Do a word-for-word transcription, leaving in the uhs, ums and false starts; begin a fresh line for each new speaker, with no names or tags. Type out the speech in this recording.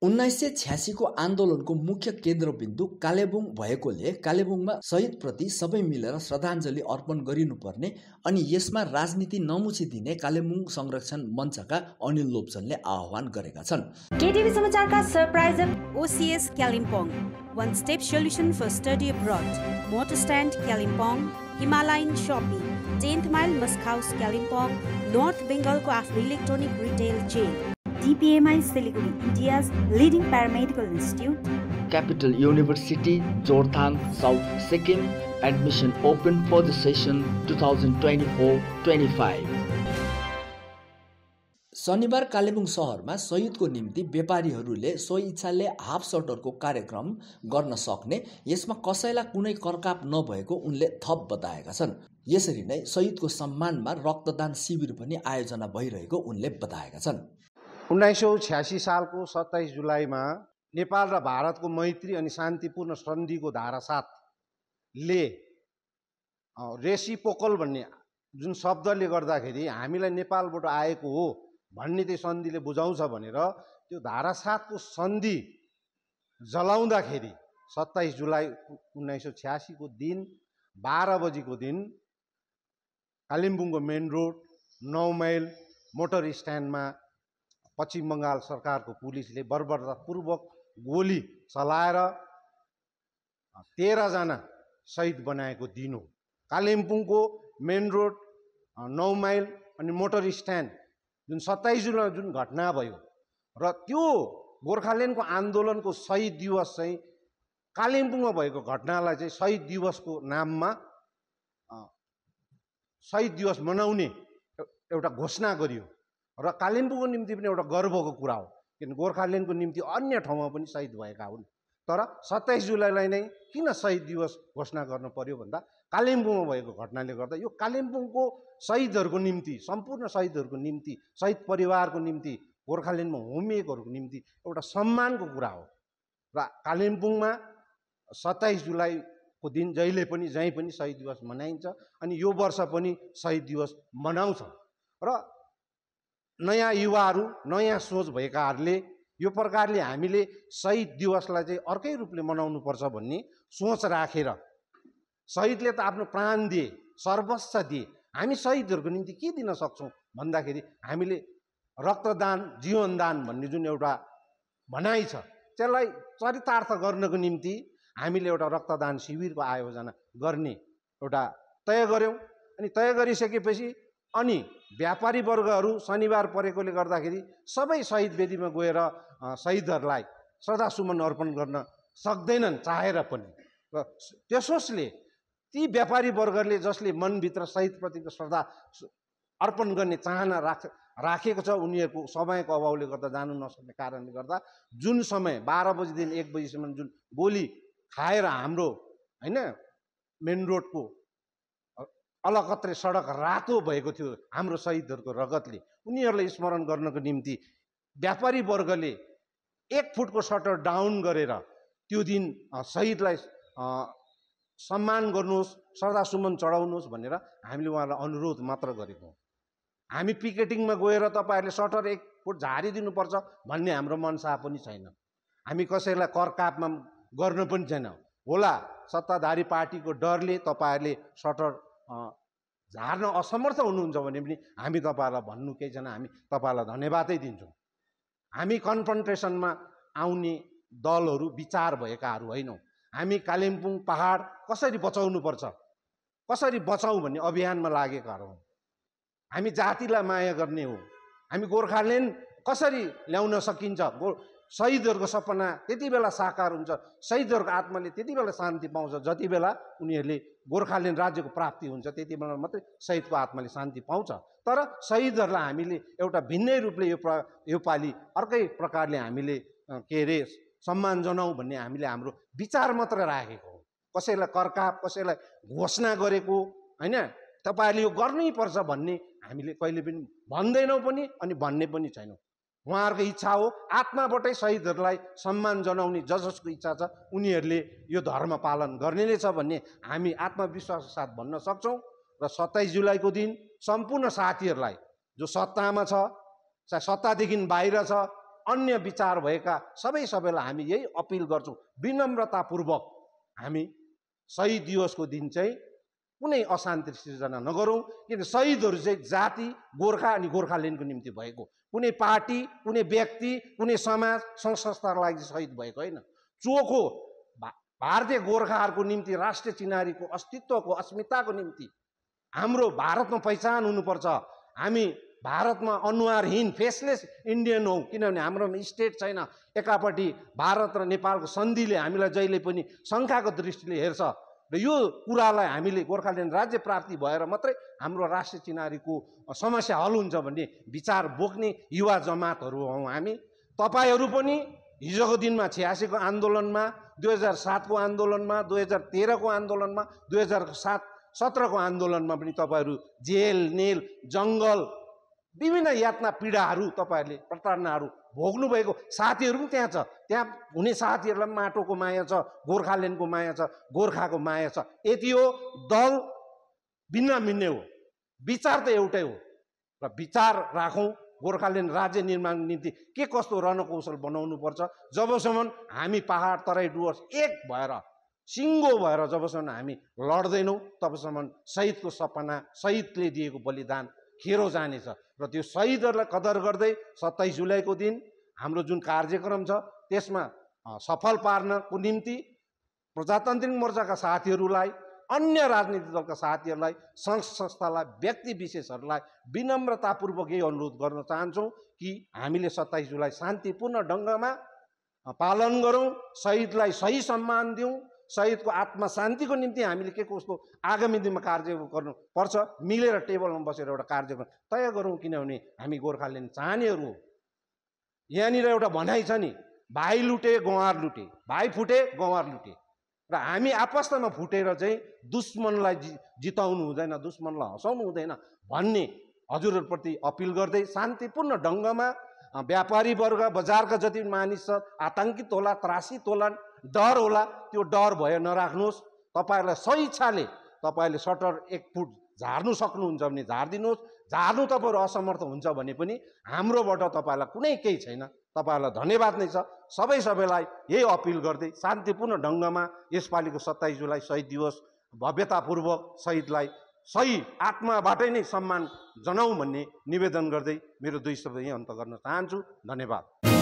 उन्नाइस सय छ्यासी को आन्दोलनको मुख्य केन्द्रबिन्दु कालेबुङ भएकोले कालेबुङमा शहीदप्रति सबै मिलेर श्रद्धाञ्जली अर्पण गरिनुपर्ने अनि यसमा राजनीति नमुछिदिने कालेबुङ संरक्षण मञ्चका अनिल लोप्चनले आह्वान गरेका छन्।
केटिभी समाचारका surprise O C S Kalimpong, one step solution for study abroad, motor stand Kalimpong, Himalayan shopping, tenth mile Musk House Kalimpong, North Bengal को आफ्नो electronic retail chain, D P M I Siliguri, India's leading paramedical institute,
Capital University, Jorthang, South Sikkim, admission open for the session twenty twenty-four twenty-five. शनिबार कालेबुङ शहरमा शहीदको निम्ति व्यापारीहरूले स्वइच्छाले half सटरको कार्यक्रम गर्न सक्ने, यसमा कसैलाई कुनै करकाप नभएको उनले थप बताएका छन्। यसरी नै शहीदको सम्मानमा रक्तदान शिविर पनि आयोजना भइरहेको उनले बताएका छन्।
उन्नाइस सय छ्यासी सालको सत्ताइस जुलाईमा नेपाल र भारतको मैत्री अनि शान्तिपूर्ण सन्धिको धारा सातले रेसिप्रोकल भन्ने जुन शब्दले गर्दाखेरि हामीलाई नेपालबाट आएको हो भन्ने त्यो सन्धिले बुझाउँछ भनेर त्यो धारा सातको सन्धि जलाउँदाखेरि सत्ताइस जुलाई उन्नाइस सय छ्यासीको दिन बाह्र बजीको दिन कालिम्पोङको मेन रोड नौ माइल मोटर स्ट्यान्डमा पश्चिम बङ्गाल सरकारको पुलिसले बर्बरतापूर्वक गोली चलाएर तेह्रजना शहीद बनाएको दिन हो। कालिम्पोङको मेन रोड नौ माइल अनि मोटर स्ट्यान्ड जुन सत्ताइस जुलाई जुन घटना भयो र त्यो गोर्खाल्यान्डको आन्दोलनको शहीद दिवस चाहिँ कालिम्पोङमा भएको घटनालाई चाहिँ शहीद दिवसको नाममा शहीद दिवस मनाउने एउटा घोषणा गरियो र कालिम्पोङको निम्ति पनि एउटा गर्वको कुरा हो, किन गोर्खाल्यान्डको निम्ति अन्य ठाउँमा पनि शहीद भएका हुन्। तर सत्ताइस जुलाईलाई नै किन शहीद दिवस घोषणा गर्न पर्यो भन्दा कालिम्पोङमा भएको घटनाले गर्दा यो कालिम्पोङको शहीदहरूको निम्ति, सम्पूर्ण शहीदहरूको निम्ति, शहीद परिवारको निम्ति, गोर्खाल्यान्डमा होमिएकोहरूको निम्ति एउटा सम्मानको कुरा हो। र कालिम्पोङमा सत्ताइस जुलाईको दिन जहिले पनि जहीँ पनि शहीद दिवस मनाइन्छ अनि यो वर्ष पनि शहीद दिवस मनाउँछ र नयाँ युवाहरू, नयाँ सोच भएकाहरूले यो प्रकारले हामीले शहीद दिवसलाई चाहिँ अर्कै रूपले मनाउनुपर्छ भन्ने सोच राखेर शहीदले त आफ्नो प्राण दिए, सर्वस्व दिए, हामी शहीदहरूको निम्ति के दिन सक्छौँ भन्दाखेरि हामीले रक्तदान जीवनदान भन्ने जुन एउटा भनाइ छ त्यसलाई चरितार्थ गर्नको निम्ति हामीले एउटा रक्तदान शिविरको आयोजना गर्ने एउटा तय गऱ्यौँ। अनि तय गरिसकेपछि अनि व्यापारी वर्गहरू शनिबार परेकोले गर्दाखेरि सबै शहीद वेदीमा गएर शहीदहरूलाई श्रद्धासुमन अर्पण गर्न सक्दैनन् चाहेर पनि। र त्यसोसले ती व्यापारी वर्गले जसले मनभित्र शहीदप्रतिको श्रद्धा अर्पण गर्ने चाहना राख राखेको छ उनीहरूको समयको अभावले गर्दा जानु नसक्ने कारणले गर्दा जुन समय बाह्र बजीदेखि एक बजीसम्म जुन गोली खाएर हाम्रो होइन मेन रोडको अलकत्रे सडक रातो भएको थियो हाम्रो शहीदहरूको रगतले, उनीहरूलाई स्मरण गर्नको निम्ति व्यापारी वर्गले एक फुटको सटर डाउन गरेर त्यो दिन शहीदलाई सम्मान गर्नुहोस्, श्रद्धासुमन चढाउनुहोस् भनेर हामीले उहाँलाई अनुरोध मात्र गरेको हौँ। हामी पिकेटिङमा गएर तपाईँहरूले सटर एक फुट झारिदिनुपर्छ भन्ने हाम्रो मनसा पनि छैन। हामी कसैलाई करकापमा गर्न पनि छैन। होला सत्ताधारी पार्टीको डरले तपाईँहरूले सटर झार्न असमर्थ हुनुहुन्छ भने पनि हामी तपाईँहरूलाई भन्नु केही छैन, हामी तपाईँहरूलाई धन्यवादै दिन्छौँ। हामी कन्फ्रन्टेसनमा आउने दलहरू विचार भएकाहरू होइनौँ। हामी कालिम्पोङ पहाड कसरी बचाउनुपर्छ, कसरी बचाउँ भन्ने अभियानमा लागेकाहरू हौँ। हामी जातिलाई माया गर्ने हो। हामी गोर्खाल्यान्ड कसरी ल्याउन सकिन्छ, गो शहीदहरूको सपना त्यति बेला साकार हुन्छ, शहीदहरूको आत्माले त्यति बेला शान्ति पाउँछ जति बेला उनीहरूले गोर्खाल्यान्ड राज्यको प्राप्ति हुन्छ, त्यति बेला मात्रै शहीदको आत्माले शान्ति पाउँछ। तर शहीदहरूलाई हामीले एउटा भिन्नै रूपले यो प्र यो पालि अर्कै प्रकारले हामीले के अरे सम्मान जनाउँ भन्ने हामीले हाम्रो विचार मात्र राखेको हो। कसैलाई करकाप, कसैलाई घोषणा गरेको होइन तपाईँहरूले यो गर्नै पर्छ भन्ने हामीले कहिले पनि भन्दैनौँ पनि अनि भन्ने पनि छैनौँ। उहाँहरूको इच्छा हो, आत्माबाटै शहीदहरूलाई सम्मान जनाउने ज जसको इच्छा छ उनीहरूले यो धर्म पालन गर्ने नै छ भन्ने हामी आत्मविश्वासको साथ भन्न सक्छौँ। र सत्ताइस जुलाईको दिन सम्पूर्ण साथीहरूलाई जो सत्तामा छ, चाहे सत्तादेखि बाहिर छ, अन्य विचार भएका सबै सबैलाई हामी यही अपिल गर्छौँ, विनम्रतापूर्वक हामी शहीद दिवसको दिन चाहिँ कुनै अशान्ति सिर्जना नगरौँ। किन शहीदहरू चाहिँ जाति गोर्खा अनि गोर्खाल्यान्डको निम्ति भएको, कुनै पार्टी, कुनै व्यक्ति, कुनै समाज सङ्घ संस्थाको लागि शहीद भएको होइन। चोखो भारतीय गोर्खाहरूको निम्ति, राष्ट्रिय चिनारीको अस्तित्वको अस्मिताको निम्ति हाम्रो भारतमा पहिचान हुनुपर्छ। हामी भारतमा अनुहारहीन फेसलेस इन्डियन हौ, किनभने हाम्रोमा स्टेट छैन। एकापट्टि भारत र नेपालको सन्धिले हामीलाई जहिले पनि शङ्काको दृष्टिले हेर्छ र यो कुरालाई हामीले गोर्खाल्यान्ड राज्य प्राप्ति भएर मात्रै हाम्रो राष्ट्रिय चिनारीको समस्या हल हुन्छ भन्ने विचार बोक्ने युवा जमातहरू हौँ हामी। तपाईँहरू पनि हिजोको दिनमा छ्यासीको आन्दोलनमा, दुई हजार सातको आन्दोलनमा, दुई हजार तेह्रको आन्दोलनमा, दुई हजार सात सत्रको आन्दोलनमा पनि तपाईँहरू जेल नेल जङ्गल विभिन्न यातना पीडाहरू तपाईँहरूले प्रताडनाहरू भोग्नुभएको साथीहरू पनि त्यहाँ छ। त्यहाँ हुने साथीहरूलाई पनि माटोको माया छ, गोर्खाल्यान्डको माया छ, गोर्खाको माया छ। यति हो, दल भिन्न भिन्नै हो, विचार त एउटै हो र विचार राखौँ। गोर्खाल्यान्ड राज्य निर्माणको निम्ति के कस्तो रणकौशल बनाउनु पर्छ, जबसम्म हामी पहाड तराई डुवर्स एक भएर सिङ्गो भएर जबसम्म हामी लड्दैनौँ तबसम्म शहीदको सपना, शहीदले दिएको बलिदान खेरो जानेछ। र त्यो शहीदहरूलाई कदर गर्दै सत्ताइस जुलाईको दिन हाम्रो जुन कार्यक्रम छ त्यसमा सफल पार्नको निम्ति प्रजातान्त्रिक मोर्चाका साथीहरूलाई, अन्य राजनीतिक दलका साथीहरूलाई, सङ्घ संस्थालाई, व्यक्ति विशेषहरूलाई विनम्रतापूर्वक यही अनुरोध गर्न चाहन्छौँ कि हामीले सत्ताइस जुलाई शान्तिपूर्ण ढङ्गमा पालन गरौँ, शहीदलाई सही सम्मान दिउँ, शहीदको आत्मा शान्तिको निम्ति हामीले के कस्तो आगामी दिनमा कार्य गर्नुपर्छ, मिलेर टेबलमा बसेर एउटा कार्यक्रम तय गरौँ। किनभने हामी गोर्खाल्यान्ड चाहनेहरू हो। यहाँनिर एउटा भनाइ छ नि, भाइ लुटे गँवार लुटे, भाइ फुटे गँवार लुटे, र हामी आपस्तमा फुटेर चाहिँ दुश्मनलाई जि जिताउनु हुँदैन, दुश्मनलाई हँसाउनु हुँदैन भन्ने हजुरहरूप्रति अपिल गर्दै शान्तिपूर्ण ढङ्गमा व्यापारी वर्ग, बजारका जति मानिस छ आतङ्कित होला, त्रासित होला, डर होला, त्यो डर भए नराख्नुहोस्। तपाईँहरूलाई सही इच्छाले तपाईँले सटर एक फुट झार्नु सक्नुहुन्छ भने झारिदिनुहोस्, झार्नु तपाईँहरू असमर्थ हुन्छ भने पनि हाम्रोबाट तपाईँलाई कुनै केही छैन। तपाईँहरूलाई धन्यवाद नै छ। सबै सबैलाई यही अपिल गर्दै शान्तिपूर्ण ढङ्गमा यसपालिको सत्ताइस जुलाई शहीद दिवस भव्यतापूर्वक शहीदलाई सही आत्माबाटै नै सम्मान जनाउँ भन्ने निवेदन गर्दै मेरो दुई शब्द यही अन्त गर्न चाहन्छु। धन्यवाद।